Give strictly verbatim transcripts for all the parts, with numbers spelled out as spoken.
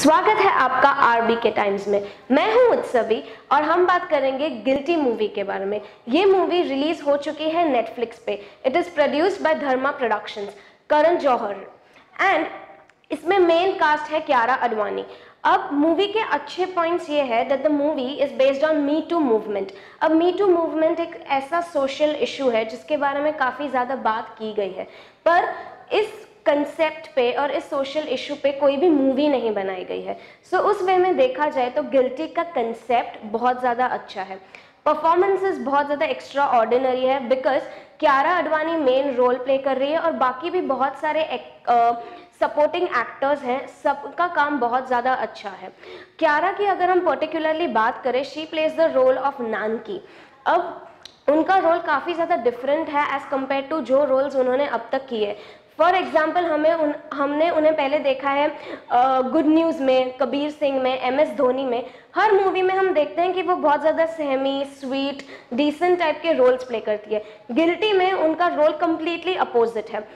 स्वागत है आपका आरबी के टाइम्स में। मैं हूं उत्सवी और हम बात करेंगे गिल्टी मूवी के बारे में। ये मूवी रिलीज हो चुकी है नेटफ्लिक्स पे। It is produced by Dharma productions, Karan Johar, and इसमें मेन कास्ट है कियारा आडवाणी। अब मूवी के अच्छे पॉइंट्स ये है that the movie is based on me too movement. अब मी टू मूवमेंट एक ऐसा सोशल इशू है जिसके बारे में काफ़ी ज़्यादा बात की गई है, पर इस कंसेप्ट पे और इस सोशल इशू पे कोई भी मूवी नहीं बनाई गई है। सो so, उस वे में देखा जाए तो गिल्टी का कंसेप्ट बहुत ज़्यादा अच्छा है। परफॉर्मेंसेस बहुत ज़्यादा एक्स्ट्रा ऑर्डिनरी है because Kiara Advani main role play कर रही है और बाकी भी बहुत सारे सपोर्टिंग एक्टर्स हैं, सबका काम बहुत ज़्यादा अच्छा है। कियारा की अगर हम पर्टिकुलरली बात करें, she plays the role of Nanaki. अब उनका रोल काफ़ी ज़्यादा डिफरेंट है एज़ कम्पेयर टू जो रोल्स उन्होंने अब तक किए। फॉर एग्जाम्पल हमें उन हमने उन्हें पहले देखा है गुड न्यूज़ में, कबीर सिंह में, एम एस धोनी में। हर मूवी में हम देखते हैं कि वो बहुत ज़्यादा सहमी, स्वीट, डिसेंट टाइप के रोल्स प्ले करती है। गिल्टी में उनका रोल कम्प्लीटली अपोजिट है।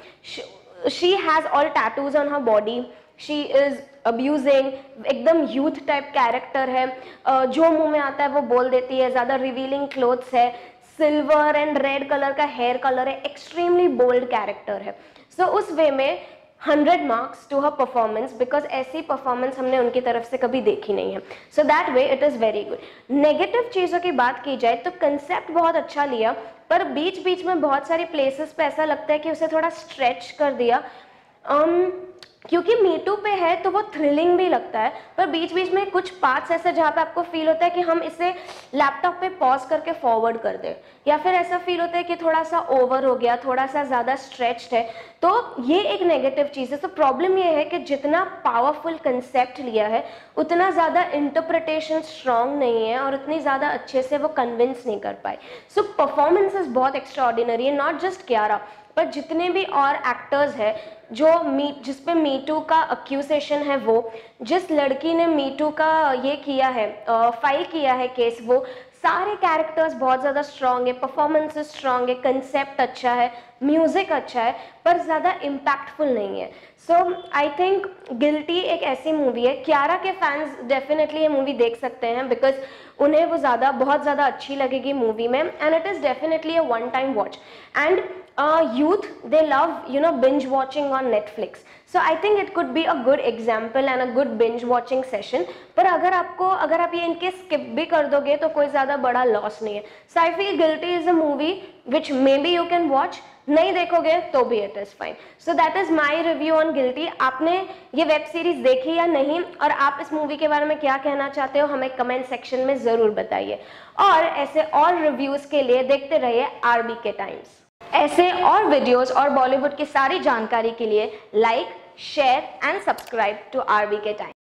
She has all tattoos on her body, she is abusing, एकदम यूथ टाइप कैरेक्टर है। uh, जो मुंह में आता है वो बोल देती है, ज़्यादा रिवीलिंग क्लोथ्स है, सिल्वर एंड रेड कलर का हेयर कलर है, एक्सट्रीमली बोल्ड कैरेक्टर है। सो so, उस वे में hundred marks to her performance because ऐसी परफॉर्मेंस हमने उनकी तरफ से कभी देखी नहीं है। So that way it is very good. Negative चीज़ों की बात की जाए तो कंसेप्ट बहुत अच्छा लिया, पर बीच बीच में बहुत सारी प्लेसेस पे ऐसा लगता है कि उसे थोड़ा स्ट्रेच कर दिया। um, क्योंकि मीटू पे है तो वो थ्रिलिंग भी लगता है, पर बीच बीच में कुछ पार्ट्स ऐसे जहाँ पे आपको फील होता है कि हम इसे लैपटॉप पे पॉज करके फॉरवर्ड कर दें, या फिर ऐसा फील होता है कि थोड़ा सा ओवर हो गया, थोड़ा सा ज़्यादा स्ट्रेच्ड है। तो ये एक नेगेटिव चीज़ है। तो प्रॉब्लम ये है कि जितना पावरफुल कंसेप्ट लिया है उतना ज़्यादा इंटरप्रिटेशन स्ट्रॉन्ग नहीं है और उतनी ज़्यादा अच्छे से वो कन्विंस नहीं कर पाए। सो परफॉर्मेंसेस बहुत एक्स्ट्रा ऑर्डिनरी है, नॉट जस्ट कियारा पर जितने भी और एक्टर्स हैं जो मी जिस पे मीटू का अक्यूजेशन है, वो जिस लड़की ने मीटू का ये किया है, फाइल किया है केस, वो सारे कैरेक्टर्स बहुत ज़्यादा स्ट्रॉन्ग है, परफॉर्मेंसेस स्ट्रॉन्ग है, कंसेप्ट अच्छा है, म्यूज़िक अच्छा है, पर ज़्यादा इम्पैक्टफुल नहीं है। सो आई थिंक गिल्टी एक ऐसी मूवी है, कियारा के फैंस डेफिनेटली ये मूवी देख सकते हैं बिकॉज उन्हें वो ज़्यादा बहुत ज़्यादा अच्छी लगेगी मूवी में, and it is definitely a one time watch. And youth, they love, you know, binge watching on Netflix. So I think it could be a good example and a good binge watching session. पर अगर आपको अगर आप ये इनके skip भी कर दोगे तो कोई ज़्यादा बड़ा loss नहीं है। So I feel Guilty is a movie which maybe you can watch. नहीं देखोगे तो भी it is fine. So that is my review on Guilty. आपने ये वेब सीरीज देखी या नहीं, और आप इस मूवी के बारे में क्या कहना चाहते हो हमें कमेंट सेक्शन में ज़रूर बताइए। और ऐसे और रिव्यूज़ के लिए देखते रहिए आरबी के टाइम्स। ऐसे और वीडियोस और बॉलीवुड की सारी जानकारी के लिए like, share and subscribe to RB के टाइम्स।